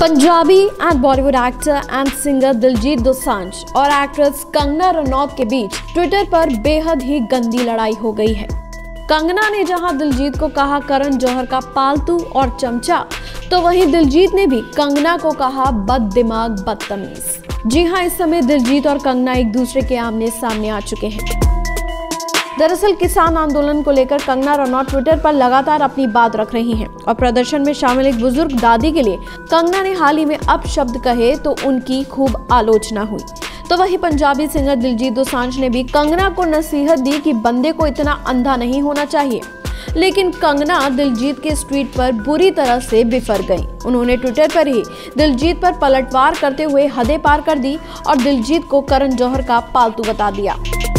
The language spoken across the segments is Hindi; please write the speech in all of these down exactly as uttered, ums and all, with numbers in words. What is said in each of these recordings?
Punjabi and Bollywood actor and singer Diljit Dosanjh और एक्ट्रेस कंगना रनौत के बीच ट्विटर पर बेहद ही गंदी लड़ाई हो गई है। कंगना ने जहां दिलजीत को कहा करण जौहर का पालतू और चमचा, तो वहीं दिलजीत ने भी कंगना को कहा बददिमाग बदतमीज। जी हां, इस समय दिलजीत और कंगना एक दूसरे के आमने सामने आ चुके हैं। दरअसल किसान आंदोलन को लेकर कंगना रनौत ट्विटर पर लगातार अपनी बात रख रही हैं और प्रदर्शन में शामिल एक बुजुर्ग दादी के लिए कंगना ने हाल ही में अपशब्द कहे तो उनकी खूब आलोचना हुई। तो वही पंजाबी सिंगर दिलजीत दोसांझ ने भी कंगना को नसीहत दी कि बंदे को इतना अंधा नहीं होना चाहिए। लेकिन कंगना दिलजीत के इस ट्वीट पर बुरी तरह से बिफर गईं। उन्होंने ट्विटर पर ही दिलजीत पर पलटवार करते हुए हदें पार कर दी और दिलजीत को करण जौहर का पालतू बता दिया।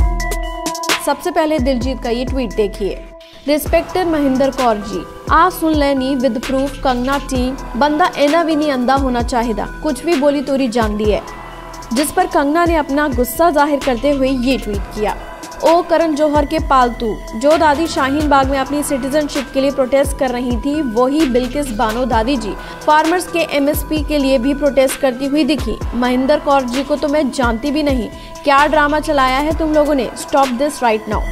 सबसे पहले दिलजीत का ये ट्वीट देखिए। रिस्पेक्टेड महेंद्र कौर जी, आ सुन लेनी विद प्रूफ कंगना टीम, बंदा एना भी नहीं अंधा होना चाहिए, कुछ भी बोली तोरी जानदी है। जिस पर कंगना ने अपना गुस्सा जाहिर करते हुए ये ट्वीट किया। ओ करण जौहर के पालतू, जो दादी शाहीन बाग में अपनी सिटीजनशिप के लिए प्रोटेस्ट कर रही थी, वही बिल्किस बानो दादी जी फार्मर्स के एमएसपी के लिए भी प्रोटेस्ट करती हुई दिखी। महेंद्र कौर जी को तो मैं जानती भी नहीं, क्या ड्रामा चलाया है तुम लोगों ने, स्टॉप दिस राइट नाउ।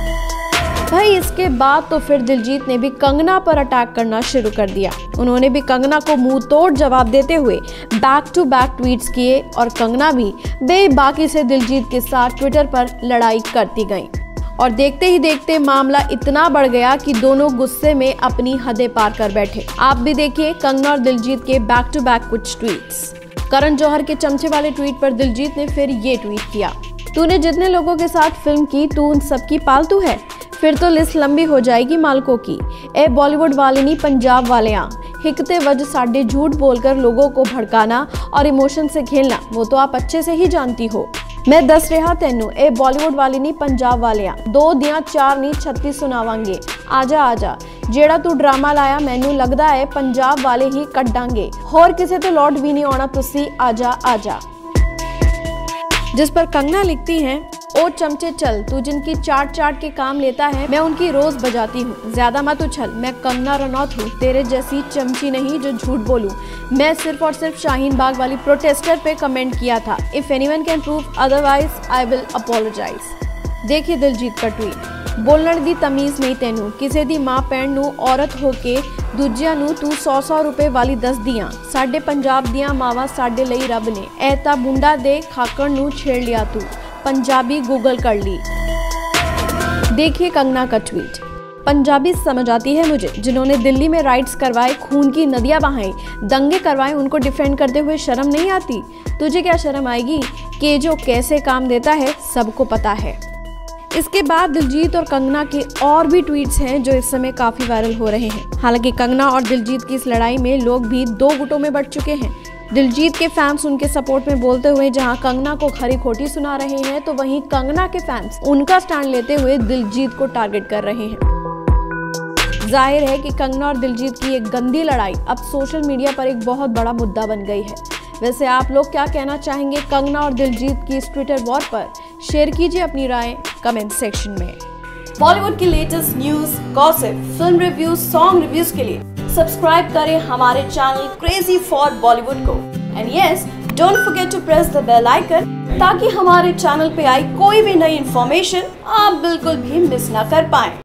भाई इसके बाद तो फिर दिलजीत ने भी कंगना पर अटैक करना शुरू कर दिया। उन्होंने भी कंगना को मुंह तोड़ जवाब देते हुए बैक टू बैक ट्वीट्स किए और कंगना भी बेबाकी से दिलजीत के साथ ट्विटर पर लड़ाई करती गईं। और देखते ही देखते मामला इतना बढ़ गया कि दोनों गुस्से में अपनी हदें पार कर बैठे। आप भी देखिए कंगना और दिलजीत के बैक टू बैक कुछ ट्वीट्स। करण जौहर के चमचे वाले ट्वीट पर दिलजीत ने फिर ये ट्वीट किया। तूने जितने लोगों के साथ फिल्म की, तू उन सबकी पालतू है, फिर तो लिस्ट लंबी हो जाएगी मालकों की। ए बॉलीवुड वाले नहीं पंजाब वाले आ, हिकते वज साडे झूठ बोलकर लोगों को भड़काना और इमोशन से खेलना, वो तो आप अच्छे से ही जानती हो। मैं दस रहा तेनू, ए बॉलीवुड वाले नहीं पंजाब वाले आ, दो दियां चार नहीं छत्तीस सुनावांगे, आजा आजा, जेड़ा तू ड्रामा लाया मैनू लगदा है पंजाब वाले ही कड्डांगे, होर किसे तो लौट भी नहीं आना तुसी, आजा आजा। जिस पर कंगना लिखती हैं, ओ चमचे चल, तू जिनकी चाट चाट के काम लेता है मैं उनकी रोज बजाती हूँ, ज्यादा मत उछल, मैं कंगना रनौत हूँ, तेरे जैसी चमची नहीं जो झूठ बोलूँ। मैं सिर्फ और सिर्फ शाहीन बाग वाली प्रोटेस्टर पे कमेंट किया था। If anyone can prove otherwise I will apologize. देखिए दिलजीत का ट्वीट। बोलण दी तमीज नहीं तेनू, किसी दी मां भैन नू औरत होके दूजिया नू तू सौ सौ रुपए वाली दस दियां, साडे पंजाब दियां मावां साडे लई रब ने, ऐ ता बुंडा दे खाकड़ नू छेड़ लिया तू, पंजाबी गूगल कर ली। देखिए कंगना का ट्वीट। पंजाबी समझ आती है मुझे, जिन्होंने दिल्ली में राइट्स करवाए, खून की नदियां बहाई, दंगे करवाए, उनको डिफेंड करते हुए शर्म नहीं आती? तुझे क्या शर्म आएगी कि जो कैसे काम देता है सबको पता है। इसके बाद दिलजीत और कंगना के और भी ट्वीट्स हैं जो इस समय काफी वायरल हो रहे हैं। हालांकि कंगना और दिलजीत की इस लड़ाई में लोग भी दो गुटों में बंट चुके हैं। दिलजीत के फैंस उनके सपोर्ट में बोलते हुए जहां कंगना को खरी खोटी सुना रहे हैं, तो वहीं कंगना के फैंस उनका स्टैंड लेते हुए दिलजीत को टारगेट कर रहे हैं। जाहिर है कि कंगना और दिलजीत की एक गंदी लड़ाई अब सोशल मीडिया पर एक बहुत बड़ा मुद्दा बन गई है। वैसे आप लोग क्या कहना चाहेंगे कंगना और दिलजीत की इस ट्विटर वॉर पर? शेयर कीजिए अपनी राय कमेंट सेक्शन में। बॉलीवुड की latest news, gossip, film reviews, song reviews के लिए सब्सक्राइब करें हमारे चैनल क्रेजी फॉर बॉलीवुड को। And yes, don't forget to press the bell icon ताकि हमारे चैनल पे आई कोई भी नई इंफॉर्मेशन आप बिल्कुल भी मिस ना कर पाएं।